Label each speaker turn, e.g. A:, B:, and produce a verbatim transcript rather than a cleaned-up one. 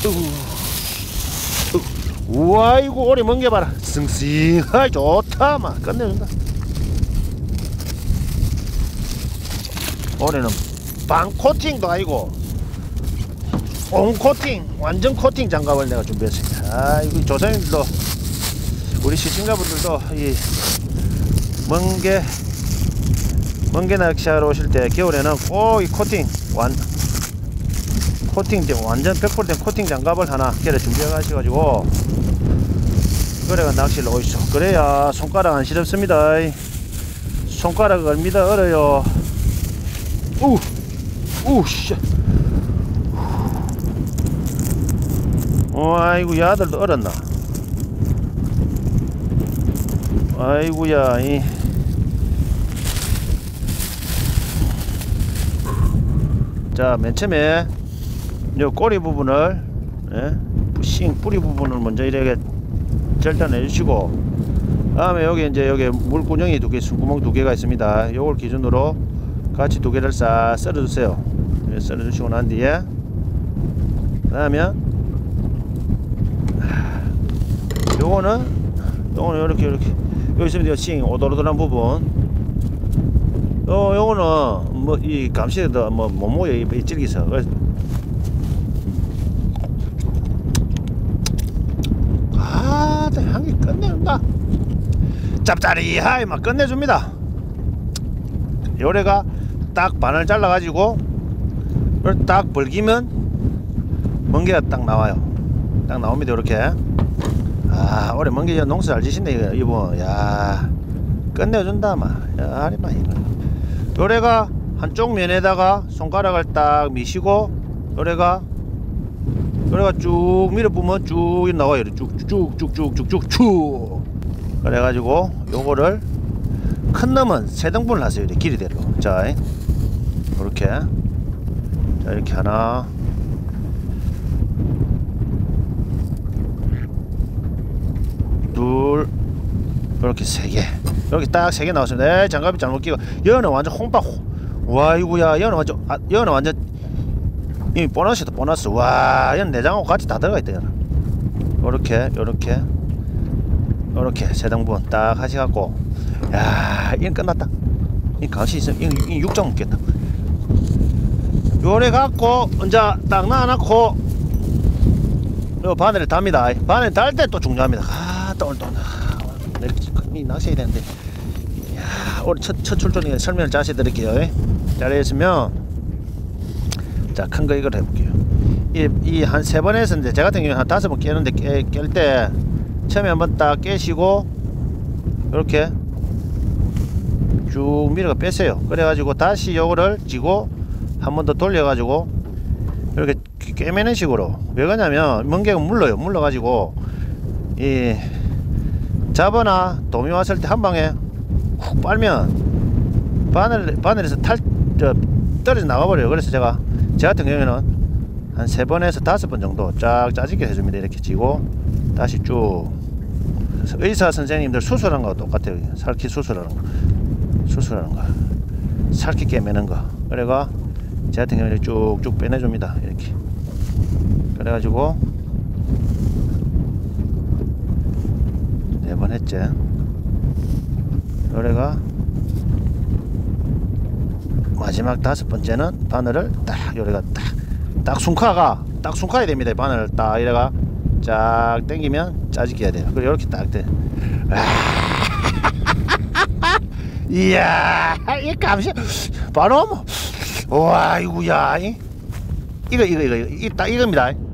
A: 우와 이거 오리 멍게 봐라. 싱싱하게 좋다. 막 끝내준다. 올해는 방 코팅도 아니고 온 코팅, 완전 코팅 장갑을 내가 준비했습니다. 아, 이거 조선인들도 우리 시청자분들도 이 멍게 멍게 낚시하러 오실 때 겨울에는 꼭 이 코팅 완 코팅 완전 백 퍼센트 된 코팅 장갑을 하나 깨를 준비해 가시가지고 그래가 낚시를 오시죠. 그래야 손가락 안 시렵습니다. 손가락 얼미다 얼어요. 우! 우! 씨! 어, 아이고, 야들도 얼었나? 아이고야, 이. 자, 맨 처음에, 요 꼬리 부분을, 예? 싱 뿌리 부분을 먼저 이렇게 절단해 주시고, 다음에 여기 이제 여기 물구멍이 두 개, 숨구멍 두 개가 있습니다. 요걸 기준으로 같이 두 개를 싹 썰어 주세요. 썰어 주시고 난 뒤에, 그 다음에, 요거는, 요거는 요렇게, 요렇게. 여기 있으면 요 싱, 오돌오돌한 부분. 요, 요거는, 뭐, 이 감시에도 뭐, 몸무게 이 질기서. 아, 향이 끝내준다. 짭짜리하게 막 끝내줍니다. 요래가 딱 반을 잘라가지고, 딱 벌기면, 멍게가 딱 나와요. 딱 나옵니다, 요렇게. 아, 올해 멍게 농사 잘 지신네, 이거, 이거. 야, 끝내준다, 마. 야, 아리마, 이거. 요래가 한쪽 면에다가 손가락을 딱 미시고, 요래가, 요래가 쭉 밀어보면 쭉 나와요. 쭉쭉쭉쭉쭉쭉쭉. 그래가지고, 요거를, 큰 놈은 세 등분을 하세요. 이렇게 길이대로. 자, 요렇게. 자, 이렇게 하나. 둘, 이렇게 세 개, 이렇게 딱 세 개 나왔습니다. 에이, 장갑이 잘못 끼고, 여는 완전 홍박. 와, 이구야, 여는 완전, 아, 여는 완전, 이 보너스다, 보너스. 와, 얘는 내장하고 같이 다 들어가 있다, 얘는. 요렇게, 요렇게, 요렇게 세 등분 딱 하셔갖고, 야, 이건 끝났다. 이 가시 있으면, 이 육장 먹겠다. 요래 갖고, 이제 딱 놔놓고, 요 바늘을 답니다. 바늘 달 때 또 중요합니다. 또 오늘 또 이 낚시해야 되는데, 이야, 오늘 첫, 첫 출전이니까 설명을 자세히 드릴게요. 잘했으면, 자, 큰 거 이걸 해볼게요. 이, 이 한 세 번 했었는데, 제 같은 경우는 한 다섯 번 깨는데, 깨, 깰 때, 처음에 한번 딱 깨시고, 이렇게 쭉 밀어가 빼세요. 그래가지고 다시 요거를 쥐고, 한 번 더 돌려가지고, 이렇게 꿰매는 식으로. 왜 그러냐면, 멍게가 물러요. 물러가지고, 이, 잡어나 도미 왔을 때 한 방에 훅 빨면 바늘, 바늘에서 탈, 저, 떨어져 나가버려요. 그래서 제가, 제 같은 경우에는 한 세 번에서 다섯 번 정도 쫙 짜지게 해줍니다. 이렇게 쥐고, 다시 쭉. 의사 선생님들 수술한 거 똑같아요. 살키 수술하는 거. 수술하는 거. 살키 깨매는 거. 그래가, 제 같은 경우에 쭉쭉 빼내줍니다. 이렇게. 그래가지고, 네 번 했지. 요래가 마지막 다섯 번째는 바늘을 딱 요래가 딱 딱 숨카가 딱 숨카야 됩니다. 바늘을 딱 이래가 쫙 당기면 짜지게 해야 돼요. 그리고 이렇게 딱 돼. 이야, 이 감시 바로 뭐, 와, 이거야, 이거 이거 이거 이거 딱 이겁니다.